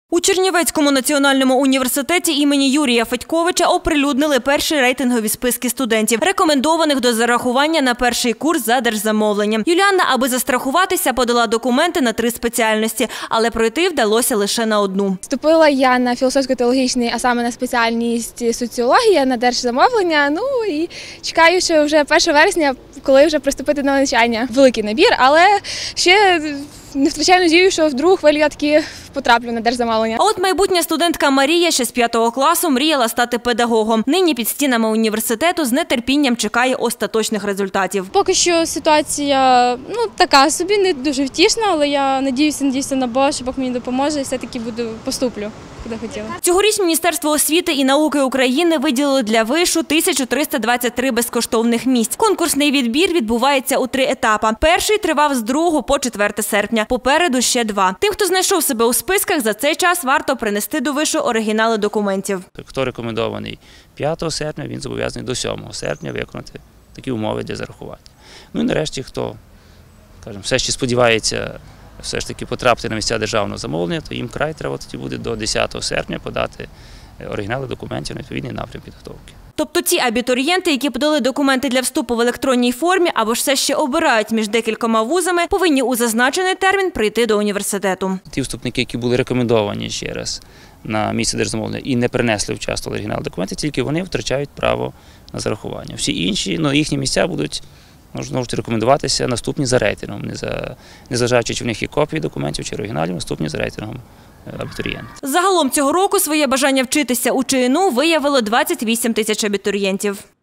У Чернівецькому національному університеті імені Юрія Федьковича оприлюднили перші рейтингові списки студентів, рекомендованих до зарахування на перший курс за держзамовленням. Юліанна, аби застрахуватися, подала документи на 3 спеціальності, але пройти вдалося лише на одну. Вступила я на філософсько-теологічний, а саме на спеціальність соціологія, на держзамовлення. Ну і чекаю, що вже 1 вересня, коли вже приступити до навчання. Великий набір, але ще не втрачаю надію, що в другу хвилю я таки потраплю на держзамовлення. А от майбутня студентка Марія ще з 5 класу мріяла стати педагогом. Нині під стінами університету з нетерпінням чекає остаточних результатів. Поки що ситуація така собі, не дуже втішна, але я надіюся на Бога, що Бог мені допоможе і все-таки поступлю, куди хотіла. Цьогоріч Міністерство освіти і науки України виділило для вишу 1323 безкоштовних місць. Конкурсний відбір відбувається у 3 етапи. Перший тривав з 2 по 4 серпня. Попереду ще 2. Тим, хто знайшов себе у списках, за цей час варто принести до вишу оригінали документів. Хто рекомендований 5 серпня, він зобов'язаний до 7 серпня виконати такі умови для зарахування. Ну і нарешті, хто, все ще сподівається все ж таки потрапити на місця державного замовлення, то їм край треба тоді буде до 10 серпня подати оригінали документів на відповідний напрям підготовки. Тобто ті абітурієнти, які подали документи для вступу в електронній формі або ж все ще обирають між декількома вузами, повинні у зазначений термін прийти до університету. Ті вступники, які були рекомендовані ще раз на місце держзамовлення і не принесли вчасно оригінал документів, тільки вони втрачають право на зарахування. Всі інші, їхні місця будуть знову ж рекомендуватися наступні за рейтингом, незважаючи, чи в них є копії документів, чи оригіналів, наступні за рейтингом абітурієнтів. Загалом цього року своє бажання вчитися у ЧНУ виявило 28 тисяч абітурієнтів.